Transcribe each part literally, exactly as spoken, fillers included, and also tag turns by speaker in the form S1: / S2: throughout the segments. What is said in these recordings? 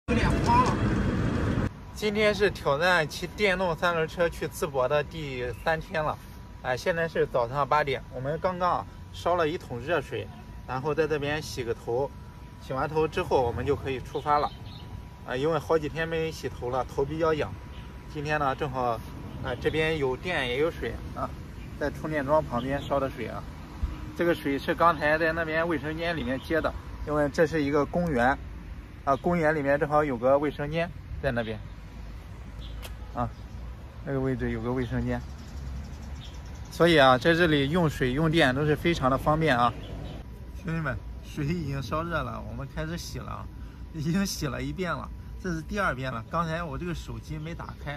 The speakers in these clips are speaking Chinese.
S1: 有点花了。
S2: 今天是挑战骑电动三轮车去淄博的第三天了，哎、呃，现在是早上八点，我们刚刚烧了一桶热水，然后在这边洗个头，洗完头之后我们就可以出发了。啊、呃，因为好几天没洗头了，头比较痒。今天呢，正好啊、呃，这边有电也有水啊，在充电桩旁边烧的水啊。这个水是刚才在那边卫生间里面接的，因为这是一个公园，啊，公园里面正好有个卫生间在那边，啊，那个位置有个卫生间，所以啊，在这里用水用电都是非常的方便啊。兄弟们，水已经烧热了，我们开始洗了啊，已经洗了一遍了，这是第二遍了。刚才我这个手机没打开。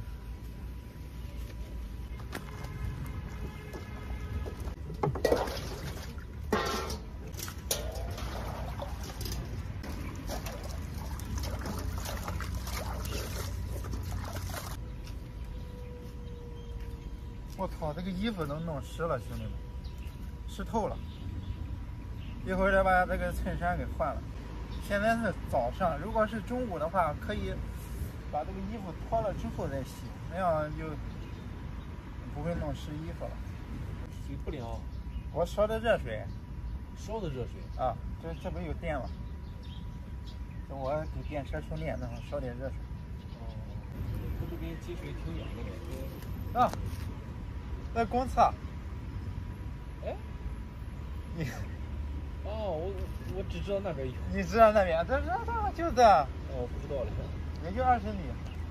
S2: 我操，这个衣服都弄湿了，兄弟们，湿透了。一会儿再把这个衬衫给换了。现在是早上，如果是中午的话，可以把这个衣服脱了之后再洗，那样就不会弄湿衣服了。
S1: 洗不了，
S2: 我烧的热水，
S1: 烧的热水
S2: 啊，这这不有电吗？我给电车充电，正好烧点热水。
S1: 哦，它这边积水挺痒的。
S2: 啊，在公厕。
S1: 哎，
S2: 你
S1: 哦，我我只知道那边有。
S2: 你知道那边？这这这就这。
S1: 哦，不知道了。
S2: 也就二十米。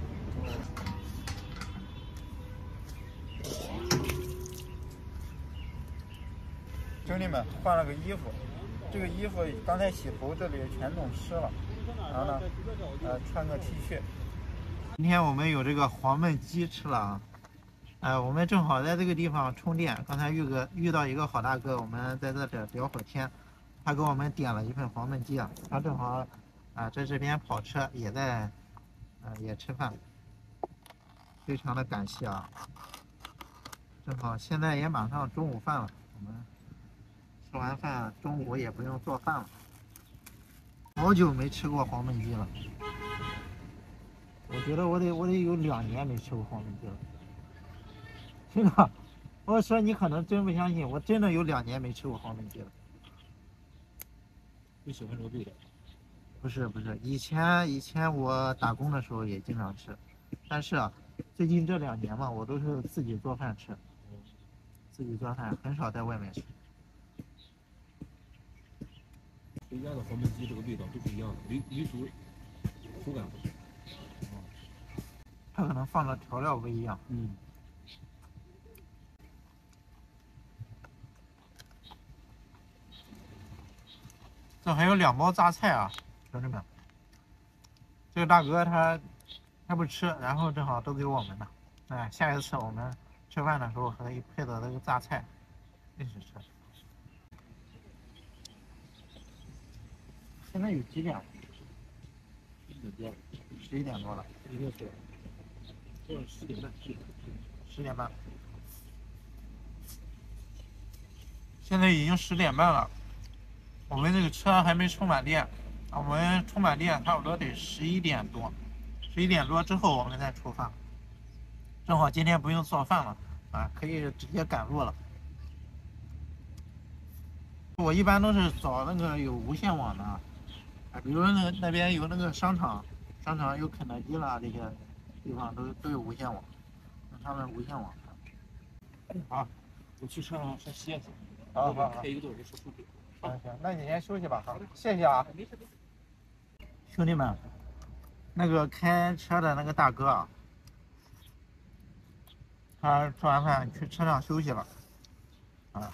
S2: 兄弟们，换了个衣服，这个衣服刚才洗头这里全弄湿了，然后呢，呃，穿个 T 恤。今天我们有这个黄焖鸡吃了啊，呃，我们正好在这个地方充电。刚才遇个遇到一个好大哥，我们在这里聊会儿天，他给我们点了一份黄焖鸡啊，他正好啊、呃、在这边跑车，也在呃也吃饭，非常的感谢啊。正好现在也马上中午饭了，我们吃完饭中午也不用做饭了。好久没吃过黄焖鸡了，我觉得我得我得有两年没吃过黄焖鸡了。真的，我说你可能真不相信，我真的有两年没吃过黄焖鸡了。
S1: 你喜欢这个味道？
S2: 不是不是，以前以前我打工的时候也经常吃，但是啊，最近这两年嘛，我都是自己做饭吃，自己做饭很少在外面吃。
S1: 回家的黄焖鸡这个味道都是一样的，唯唯独口感不同。
S2: 它可能放的调料不一样。
S1: 嗯。
S2: 这还有两包榨菜啊，兄弟们。这个大哥他他不吃，然后正好都给我们了。哎，下一次我们吃饭的时候可以配的这个榨菜一起吃。现在有几点了？
S1: 十一点多了。
S2: 十一点多了。
S1: 一定是。或者十点半。
S2: 十点半。现在已经十点半了。我们这个车还没充满电，我们充满电差不多得十一点多，十一点多之后我们再出发。正好今天不用做饭了啊，可以直接赶路了。我一般都是找那个有无线网的，啊，比如那那边有那个商场，商场有肯德基啦，这些地方都都有无线网，用他们无线网。好，
S1: 我去车上先歇歇。
S2: 好好好。
S1: 开一个多小时说数据。
S2: 行行，那你先休息吧。好，谢谢啊。兄弟们，那个开车的那个大哥啊，他吃完饭去车上休息了。啊，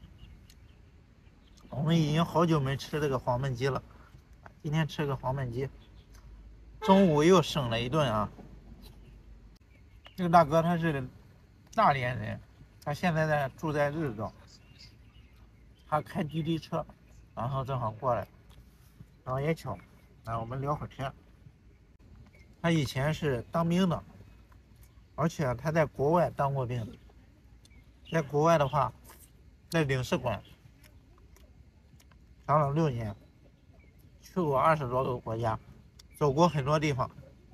S2: 我们已经好久没吃这个黄焖鸡了，今天吃个黄焖鸡，中午又省了一顿啊。这个大哥他是大连人，他现在在住在日照。他开滴滴车，然后正好过来，然后也巧，来我们聊会儿天。他以前是当兵的，而且他在国外当过兵。在国外的话，在领事馆当了六年，去过二十多个国家， 走过很多地方。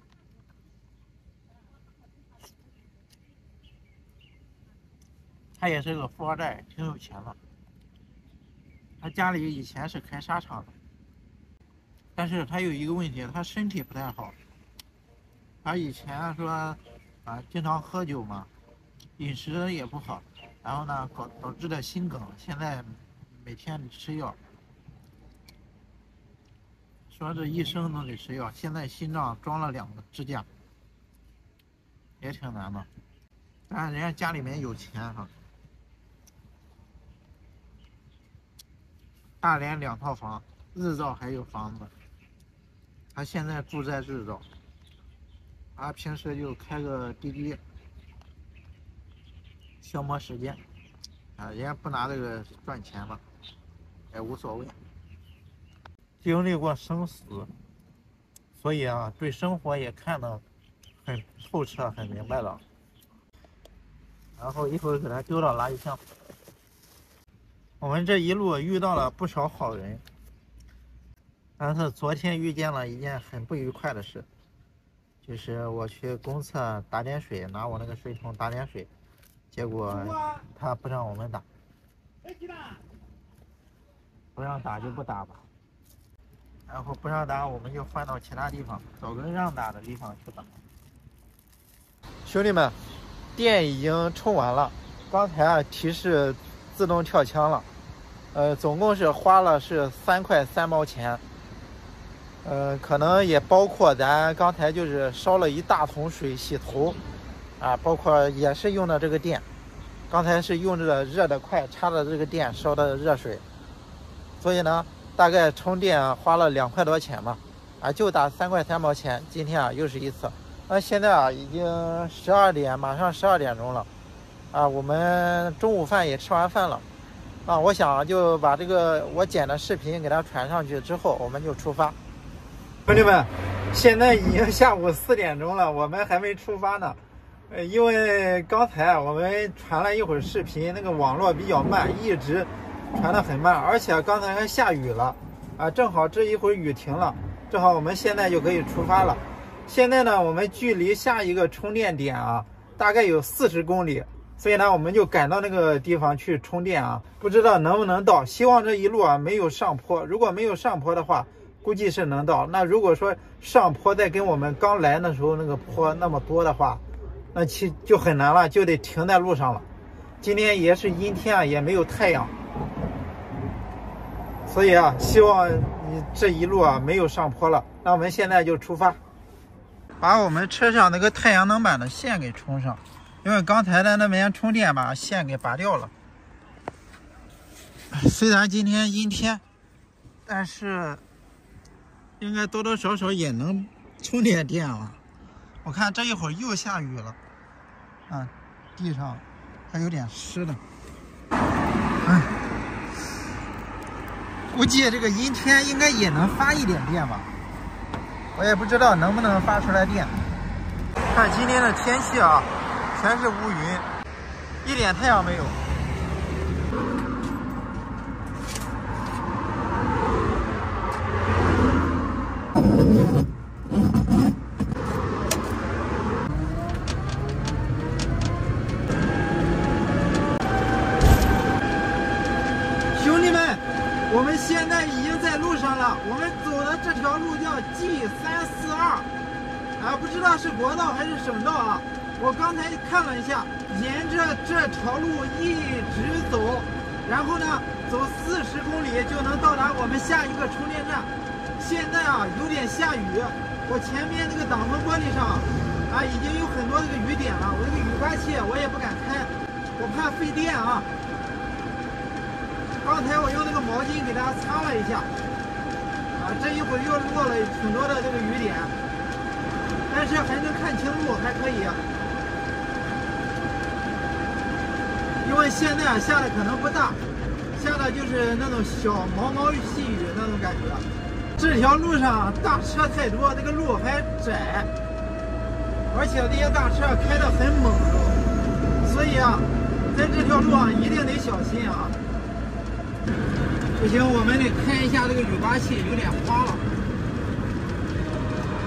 S2: 他也是个富二代，挺有钱的。他家里以前是开纱厂的，但是他有一个问题，他身体不太好。他以前说啊，经常喝酒嘛，饮食也不好，然后呢，导导致的心梗，现在每天得吃药。说这一生都得吃药，现在心脏装了两个支架，也挺难的。但是人家家里面有钱哈，大连两套房，日照还有房子。他现在住在日照，他平时就开个滴滴，消磨时间。啊，人家不拿这个赚钱了，也无所谓。经历过生死，所以啊，对生活也看得很透彻、很明白了。然后一会儿给他丢到垃圾箱。我们这一路遇到了不少好人，但是昨天遇见了一件很不愉快的事，就是我去公厕打点水，拿我那个水桶打点水，结果他不让我们打，不让打就不打吧。然后不让打，我们就换到其他地方，找个让打的地方去打。兄弟们，电已经充完了，刚才啊提示自动跳枪了，呃，总共是花了是三块三毛钱，呃，可能也包括咱刚才就是烧了一大桶水洗头，啊，包括也是用的这个电，刚才是用这个热的快插的这个电烧的热水，所以呢。大概充电啊花了两块多钱吧，啊就打三块三毛钱。今天啊又是一次，那现在啊已经十二点，马上十二点钟了，啊我们中午饭也吃完饭了，啊我想就把这个我剪的视频给它传上去之后，我们就出发。兄弟们，现在已经下午四点钟了，我们还没出发呢，呃因为刚才啊我们传了一会儿视频，那个网络比较慢，一直。传得很慢，而且刚才还下雨了，啊，正好这一会儿雨停了，正好我们现在就可以出发了。现在呢，我们距离下一个充电点啊，大概有四十公里，所以呢，我们就赶到那个地方去充电啊，不知道能不能到。希望这一路啊没有上坡，如果没有上坡的话，估计是能到。那如果说上坡再跟我们刚来的时候那个坡那么多的话，那其就很难了，就得停在路上了。今天也是阴天啊，也没有太阳。所以啊，希望你这一路啊没有上坡了。那我们现在就出发，把我们车上那个太阳能板的线给充上，因为刚才在那边充电把线给拔掉了。虽然今天阴天，但是应该多多少少也能充点电了。我看这一会儿又下雨了，啊，地上还有点湿的。哎。估计这个阴天应该也能发一点电吧，我也不知道能不能发出来电。看今天的天气啊，全是乌云，一点太阳没有。兄弟们，我们现在已经在路上了，我们走的这条路叫 G 三四二，啊，不知道是国道还是省道啊。我刚才看了一下，沿着这条路一直走，然后呢，走四十公里就能到达我们下一个充电站。现在啊，有点下雨，我前面这个挡风玻璃上啊，已经有很多这个雨点了。我这个雨刮器我也不敢开，我怕费电啊。刚才我用那个毛巾给它擦了一下，啊，这一会儿又落了挺多的这个雨点，但是还能看清路，还可以。因为现在啊下的可能不大，下的就是那种小毛毛细雨那种感觉。这条路上大车太多，这个路还窄，而且这些大车开得很猛，所以啊，在这条路上一定得小心啊。不行，我们得开一下这个雨刮器，有点花了。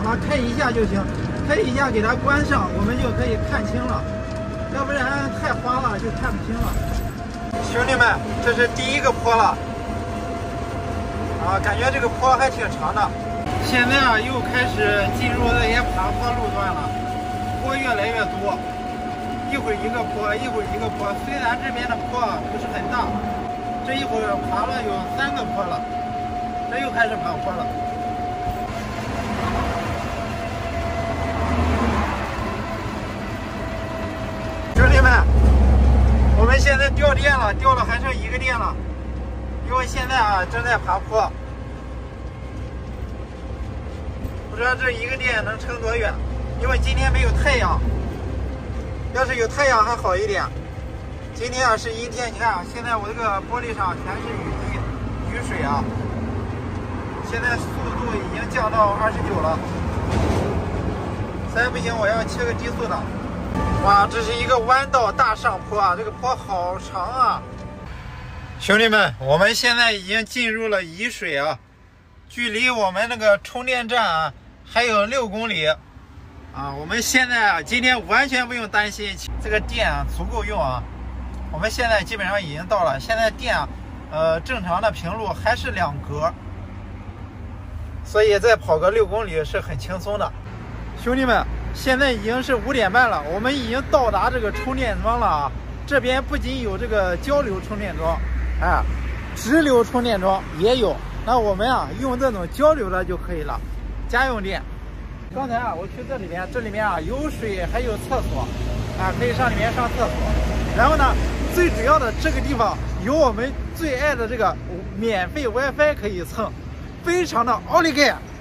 S2: 啊，开一下就行，开一下给它关上，我们就可以看清了，要不然太花了就看不清了。兄弟们，这是第一个坡了，啊，感觉这个坡还挺长的。现在啊，又开始进入这些爬坡路段了，坡越来越多，一会儿一个坡，一会儿一个坡。虽然这边的坡啊不是很大，这一会儿爬了有三个坡了，这又开始爬坡了。兄弟们，我们现在掉电了，掉了还剩一个电了，因为现在啊正在爬坡。不知道这一个电能撑多远，因为今天没有太阳。要是有太阳还好一点。今天啊是阴天，你看啊，现在我这个玻璃上全是雨滴、雨水啊。现在速度已经降到二十九了，再不行我要切个低速档。哇，这是一个弯道大上坡啊，这个坡好长啊！兄弟们，我们现在已经进入了沂水啊，距离我们那个充电站啊。还有六公里，啊，我们现在啊，今天完全不用担心这个电啊足够用啊。我们现在基本上已经到了，现在电啊，呃，正常的平路还是两格，所以再跑个六公里是很轻松的。兄弟们，现在已经是五点半了，我们已经到达这个充电桩了啊。这边不仅有这个交流充电桩，哎，直流充电桩也有。那我们啊，用这种交流的就可以了。家用电，刚才啊，我去这里边，这里面啊有水，还有厕所，啊，可以上里面上厕所。然后呢，最主要的这个地方有我们最爱的这个免费 WiFi 可以蹭，非常的奥利给。